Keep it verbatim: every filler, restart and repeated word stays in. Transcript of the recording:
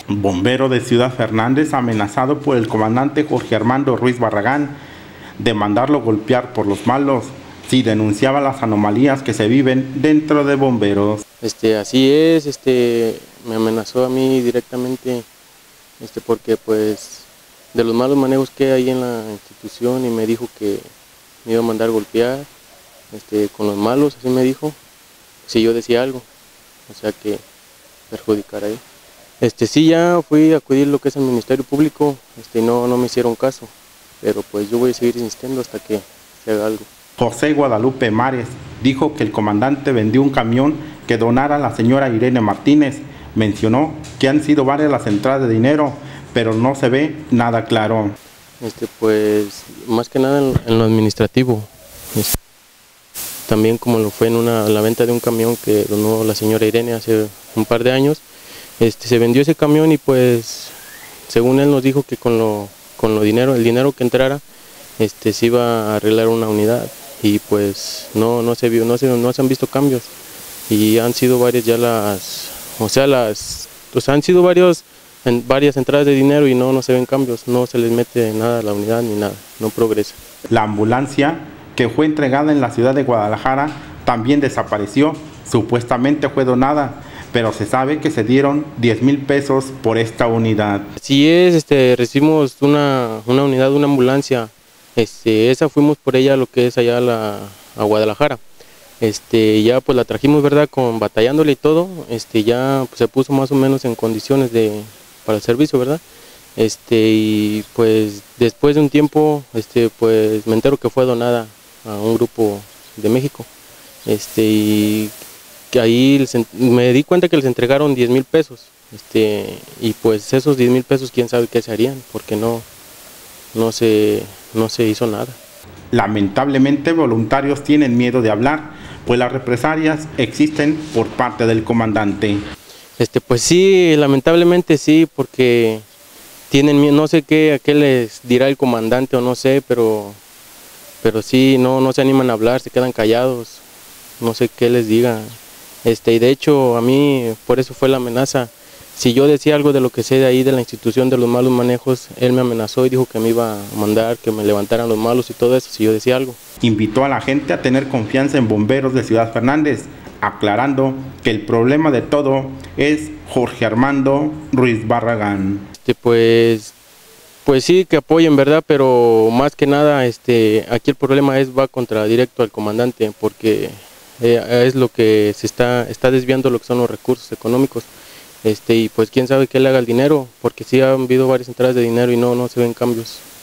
Bombero de Ciudad Fernández amenazado por el comandante Jorge Armando Ruiz Barragán de mandarlo golpear por los malos si denunciaba las anomalías que se viven dentro de bomberos. Este, así es, este, me amenazó a mí directamente, este, porque pues de los malos manejos que hay en la institución, y me dijo que me iba a mandar golpear este, con los malos, así me dijo, si yo decía algo, o sea que perjudicar ahí. Este, sí, ya fui a acudir lo que es el Ministerio Público, este, no, no me hicieron caso, pero pues yo voy a seguir insistiendo hasta que se haga algo. José Guadalupe Mares dijo que el comandante vendió un camión que donara a la señora Irene Martínez. Mencionó que han sido varias las entradas de dinero, pero no se ve nada claro. Este, pues más que nada en, en lo administrativo. Este, también como lo fue en una, la venta de un camión que donó la señora Irene hace un par de años. Este, se vendió ese camión y pues según él nos dijo que con lo, con lo dinero, el dinero que entrara, este, se iba a arreglar una unidad, y pues no, no se vio, no se, no se han visto cambios, y han sido varias ya las, o sea las, o sea, han sido varios, en, varias entradas de dinero y no, no se ven cambios, no se les mete nada a la unidad ni nada, no progresa. La ambulancia que fue entregada en la ciudad de Guadalajara también desapareció, supuestamente fue donada, pero se sabe que se dieron diez mil pesos por esta unidad. Así es, este, recibimos una, una unidad, una ambulancia, este, esa fuimos por ella lo que es allá a, la, a Guadalajara, este, ya pues la trajimos, verdad, con batallándole y todo, este, ya pues, se puso más o menos en condiciones de, para el servicio, verdad, este, y pues después de un tiempo, este, pues me entero que fue donada a un grupo de México, este, y que ahí les, me di cuenta que les entregaron diez mil pesos, este, y pues esos diez mil pesos quién sabe qué se harían, porque no, no, se, no se hizo nada. Lamentablemente voluntarios tienen miedo de hablar, pues las represalias existen por parte del comandante. Este, pues sí, lamentablemente sí, porque tienen miedo, no sé qué, a qué les dirá el comandante o no sé, pero, pero sí, no, no se animan a hablar, se quedan callados, no sé qué les diga. Este, y de hecho a mí por eso fue la amenaza. Si yo decía algo de lo que sé de ahí de la institución de los malos manejos, él me amenazó y dijo que me iba a mandar, que me levantaran los malos y todo eso si yo decía algo. Invitó a la gente a tener confianza en bomberos de Ciudad Fernández, aclarando que el problema de todo es Jorge Armando Ruiz Barragán. Este, pues, pues sí, que apoyen, verdad, pero más que nada este, aquí el problema es va contra directo al comandante, porque eh, es lo que se está, está desviando lo que son los recursos económicos. Este, y pues quién sabe qué le haga el dinero, porque sí han habido varias entradas de dinero y no, no se ven cambios.